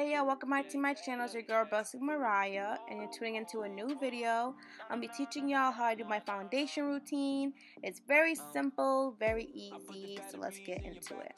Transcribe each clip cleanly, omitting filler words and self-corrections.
Hey y'all, welcome back to my channel. It's your girl Busty Mariah, and you're tuning into a new video. I'll be teaching y'all how I do my foundation routine. It's very simple, very easy, so let's get into it.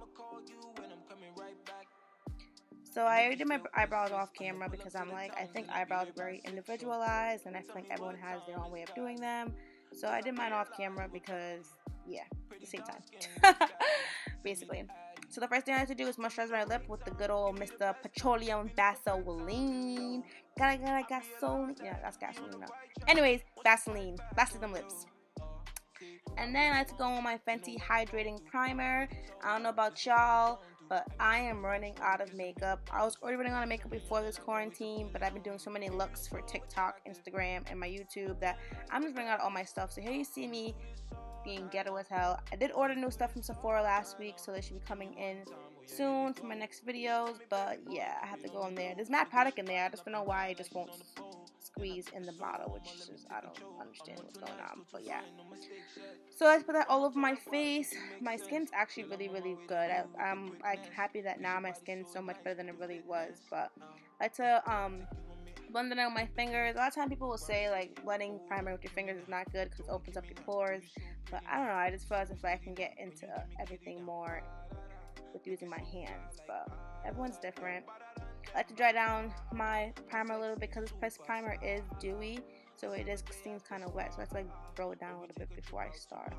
So I already did my eyebrows off camera because I think eyebrows are very individualized and I feel like everyone has their own way of doing them. So I did mine off camera because, yeah, the same time, basically. So the first thing I have to do is moisturize my lip with the good old Mr. Petroleum Vaseline. Gotta gasoline. Yeah, that's gasoline. Anyways, Vaseline them lips. And then I like to go on my Fenty Hydrating Primer. I don't know about y'all, but I am running out of makeup. I was already running out of makeup before this quarantine, but I've been doing so many looks for TikTok, Instagram, and my YouTube that I'm just running out of all my stuff. So here you see me being ghetto as hell. I did order new stuff from Sephora last week, so they should be coming in soon for my next videos. But yeah, I have to go in there. There's matte product in there. I just don't know why it just won't squeeze in the bottle, which is, I don't understand what's going on. But yeah. So I put that all over my face. My skin's actually really good. I'm happy that now my skin's so much better than it really was. But I like to blend it out with my fingers. A lot of times people will say like blending primer with your fingers is not good because it opens up your pores, but I don't know, I just feel as if I can get into everything more with using my hands, but everyone's different. I like to dry down my primer a little bit because this primer is dewy, so it just seems kind of wet, so I have to like throw it down a little bit before I start.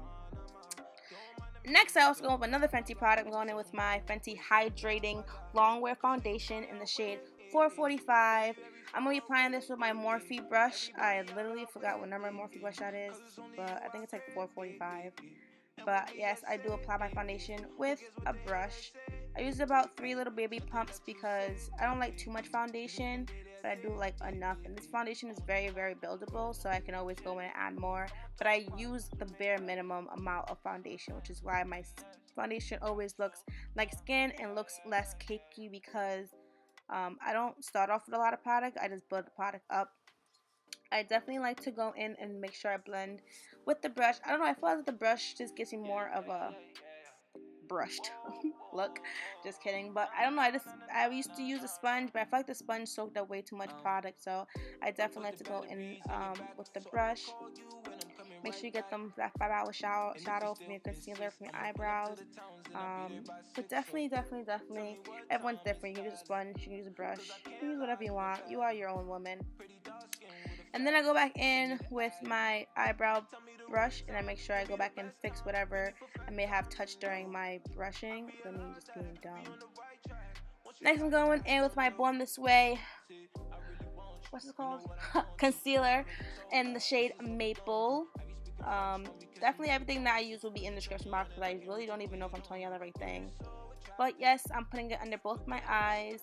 Next, I also go with another Fenty product. I'm going in with my Fenty Hydrating Longwear Foundation in the shade 445. I'm going to be applying this with my Morphe brush. I literally forgot what number Morphe brush that is, but I think it's like 445. But yes, I do apply my foundation with a brush. I use about 3 little baby pumps because I don't like too much foundation, but I do like enough. And this foundation is very buildable, so I can always go in and add more. But I use the bare minimum amount of foundation, which is why my foundation always looks like skin and looks less cakey because I don't start off with a lot of product. I just build the product up. I definitely like to go in and make sure I blend with the brush. I don't know, I feel like the brush just gives me more of a brushed look. Just kidding, but I don't know, I used to use a sponge, but I feel like the sponge soaked up way too much product, so I definitely like to go in with the brush. Make sure you get them that 5-hour shadow from your concealer, from your eyebrows. But definitely, everyone's different. You can use a sponge, you can use a brush, you can use whatever you want. You are your own woman. And then I go back in with my eyebrow brush and I make sure I go back and fix whatever I may have touched during my brushing. Let me just being dumb. Next I'm going in with my Born This Way, what's it called? Concealer in the shade Maple. Definitely everything that I use will be in the description box because I really don't even know if I'm telling you the right thing. But yes, I'm putting it under both my eyes.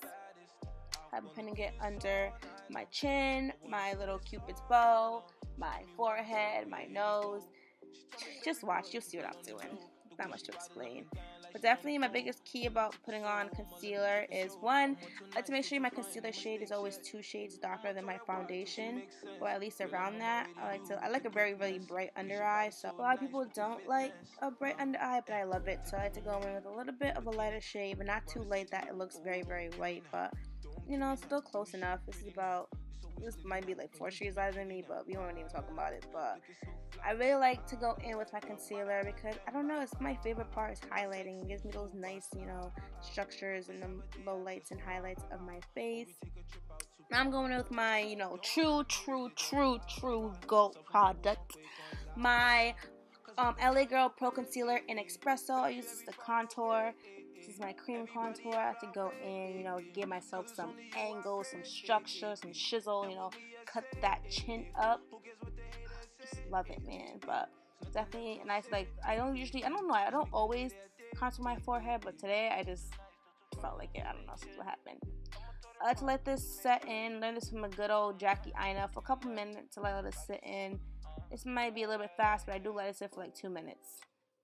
I'm putting it under my chin, my little cupid's bow, my forehead, my nose. Just watch, you'll see what I'm doing. Not much to explain. But definitely my biggest key about putting on concealer is, one, I like to make sure my concealer shade is always 2 shades darker than my foundation, or at least around that. I like a very bright under eye, so a lot of people don't like a bright under eye, but I love it. So I like to go in with a little bit of a lighter shade, but not too light that it looks very white, but you know, it's still close enough. This might be like 4 shades lighter than me, but we won't even talk about it. But I really like to go in with my concealer because, I don't know, it's my favorite part is highlighting. It gives me those nice, you know, structures and the low lights and highlights of my face. Now I'm going in with my, you know, true GOAT product. My LA Girl Pro Concealer in Espresso. I use this to contour. This is my cream contour. I have to go in, you know, give myself some angle, some structure, some shizzle, you know, cut that chin up. Just love it, man. But definitely, and I don't always contour my forehead, but today I just felt like it. I don't know, this is what happened. I like to let this set in, learn this from a good old Jackie Aina for a couple minutes to let it sit in. This might be a little bit fast, but I do let it sit for like 2 minutes.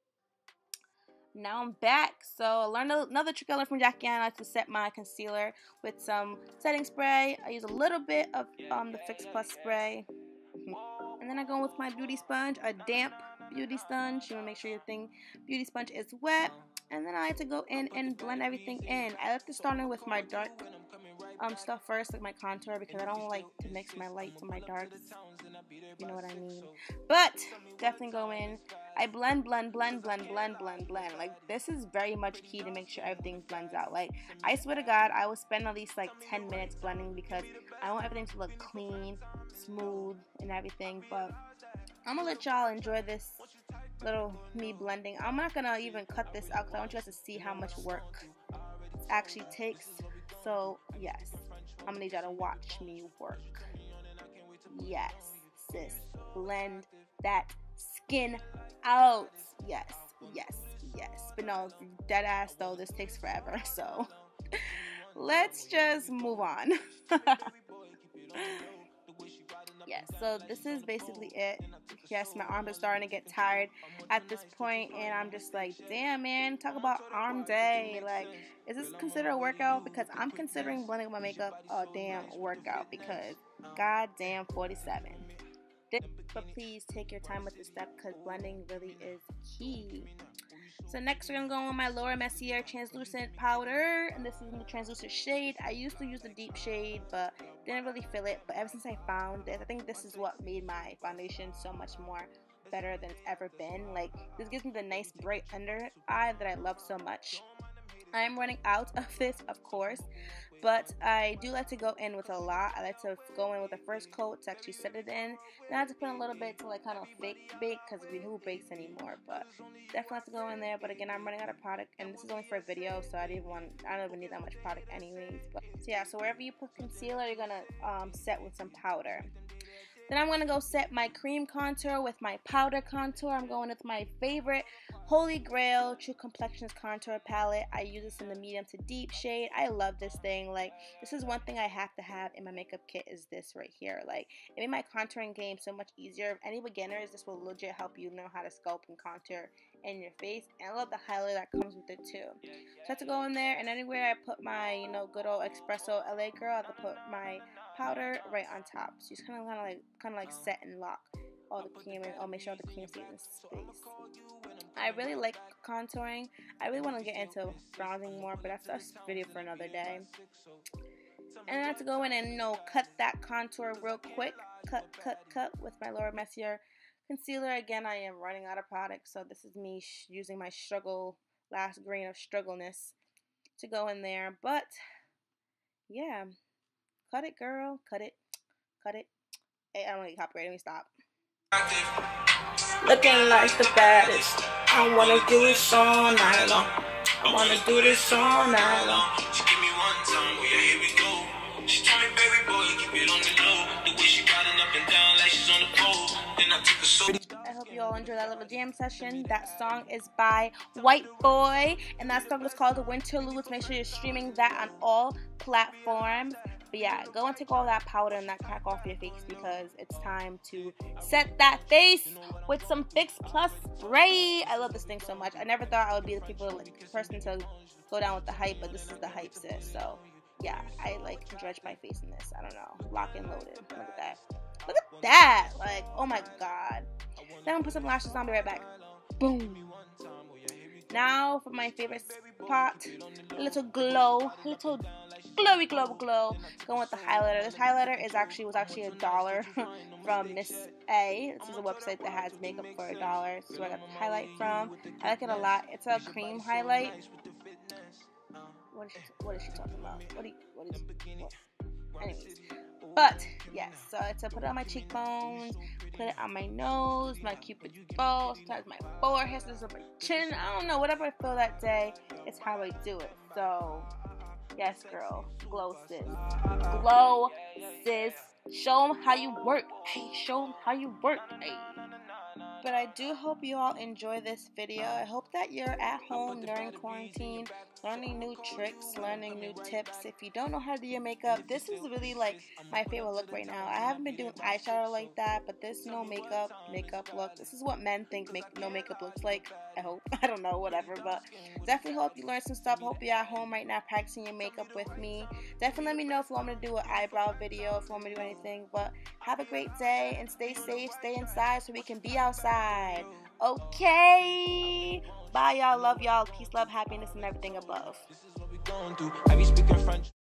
Now I'm back. So I learned another trick I learned from Jackie Aina. I like to set my concealer with some setting spray. I use a little bit of the Fix Plus spray. And then I go with my beauty sponge, a damp beauty sponge. You want to make sure your beauty sponge is wet. And then I like to go in and blend everything in. I like to start in with my dark stuff first, like my contour, because I don't like to mix my lights and my darks. You know what I mean? But definitely go in. I blend. Like, this is very much key to make sure everything blends out. Like, I swear to God, I will spend at least like 10 minutes blending because I want everything to look clean, smooth, and everything. But I'm gonna let y'all enjoy this little me blending. I'm not gonna even cut this out because I want you guys to see how much work it actually takes. So yes, I'm gonna need y'all to watch me work. Yes, sis, blend that skin out. Yes. But no, dead ass though, this takes forever. So let's just move on. Yes, so this is basically it. Yes, my arms are starting to get tired at this point, and I'm just like, damn, man, talk about arm day. Like, is this considered a workout? Because I'm considering blending my makeup a damn workout because goddamn 47. But please take your time with this step because blending really is key. So next we're going to go on my Laura Mercier translucent powder, and this is in the translucent shade. I used to use the deep shade but didn't really feel it, but ever since I found this, I think this is what made my foundation so much more better than it's ever been. Like, this gives me the nice bright under eye that I love so much. I'm running out of this, of course, but I do like to go in with a lot. I like to go in with the first coat to actually set it in. Then I have to put a little bit to like kind of fake bake because we who bakes anymore. But definitely have to go in there. But again, I'm running out of product, and this is only for a video, so I don't even need that much product anyways. But so yeah, so wherever you put concealer, you're gonna set with some powder. Then I'm going to go set my cream contour with my powder contour. I'm going with my favorite Holy Grail True Complexions contour palette. I use this in the medium to deep shade. I love this thing. Like, this is one thing I have to have in my makeup kit is this right here. Like, it made my contouring game so much easier. If any beginners, this will legit help you know how to sculpt and contour in your face. And I love the highlighter that comes with it too. So I have to go in there, and anywhere I put my, you know, good old espresso LA girl, I have to put my powder right on top. So you just kind of like set and lock all the cream, and make sure all the cream stays in space. I really like contouring. I really want to get into bronzing more, but that's a video for another day. And I have to go in and, you know, cut that contour real quick. Cut with my Laura Mercier concealer. Again, I am running out of product, so this is me using my last grain of struggleness to go in there. But yeah, cut it, girl. Cut it. Hey, I don't need copyright. Let me stop. Looking like the baddest. I wanna do this all night long. I wanna do this all night long. She give me one time, well, yeah, here we go. She told me, baby boy, keep it on the low. The way she riding up and down like she's on the pole. Then I took a so. I hope you all enjoyed that little jam session. That song is by White Boy, and that song is called The Winterludes. Make sure you're streaming that on all platforms. But yeah, go and take all that powder and that crack off your face because it's time to set that face with some Fix Plus spray. I love this thing so much. I never thought I would be the person to go down with the hype, but this is the hype, sis. So yeah, I like dredge my face in this. I don't know, lock and loaded. Look at that. Look at that. Like, oh my god. Then I'm gonna put some lashes on. Be right back. Boom. Now for my favorite spot, a little glow, a little glowy glow. Going with the highlighter. This highlighter was actually $1 from Miss A. This is a website that has makeup for $1. This is where I got the highlight from. I like it a lot. It's a cream highlight. What is she talking about? What? Anyways. But yes, so it's to put it on my cheekbones, put it on my nose, my cupid's bow, sometimes my forehead, sometimes my chin. I don't know, whatever I feel that day, it's how I do it. So yes, girl, glow sis, glow sis. Show them how you work. Hey, show them how you work. Hey. But I do hope you all enjoy this video. I hope that you're at home during quarantine, learning new tricks, learning new tips. If you don't know how to do your makeup, this is really like my favorite look right now. I haven't been doing eyeshadow like that, but this no makeup look. This is what men think no makeup looks like. I hope. I don't know, whatever. But definitely hope you learned some stuff. Hope you're at home right now practicing your makeup with me. Definitely let me know if you want me to do an eyebrow video, if you want me to do anything. But have a great day and stay safe, stay inside so we can be outside. Okay. Bye, y'all. Love y'all. Peace, love, happiness, and everything above. This is what we going through. Have you speaking French?